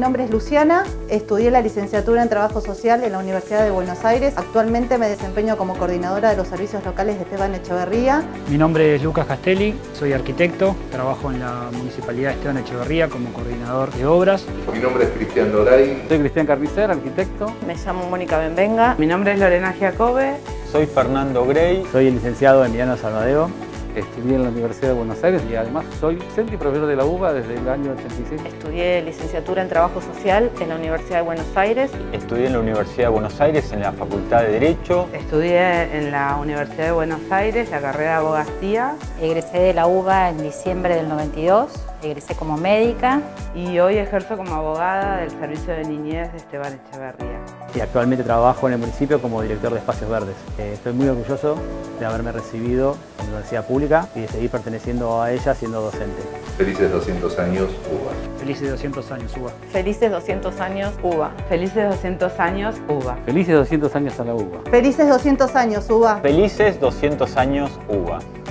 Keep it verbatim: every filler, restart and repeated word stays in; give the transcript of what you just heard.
nombre es Luciana, estudié la licenciatura en Trabajo Social en la Universidad de Buenos Aires. Actualmente me desempeño como coordinadora de los servicios locales de Esteban Echeverría. Mi nombre es Lucas Castelli, soy arquitecto, trabajo en la Municipalidad de Esteban Echeverría como coordinador de obras. Mi nombre es Cristian Doray. Soy Cristian Carnicer, arquitecto. Me llamo Mónica Benvenga. Mi nombre es Lorena Giacobbe. Soy Fernando Grey. Soy el licenciado Emiliano Salvadeo. Estudié en la Universidad de Buenos Aires y además soy docente y profesor de la U B A desde el año ochenta y seis. Estudié licenciatura en Trabajo Social en la Universidad de Buenos Aires. Estudié en la Universidad de Buenos Aires en la Facultad de Derecho. Estudié en la Universidad de Buenos Aires la carrera de abogacía. Egresé de la U B A en diciembre del noventa y dos. Egresé como médica. Y hoy ejerzo como abogada del Servicio de Niñez de Esteban Echeverría. Y actualmente trabajo en el municipio como director de espacios verdes. Eh, estoy muy orgulloso de haberme recibido en la universidad pública y de seguir perteneciendo a ella siendo docente. Felices doscientos años, U B A. Felices doscientos años, U B A. Felices doscientos años, U B A. Felices doscientos años, U B A. Felices doscientos años a la U B A. Felices doscientos años, U B A. Felices doscientos años, U B A.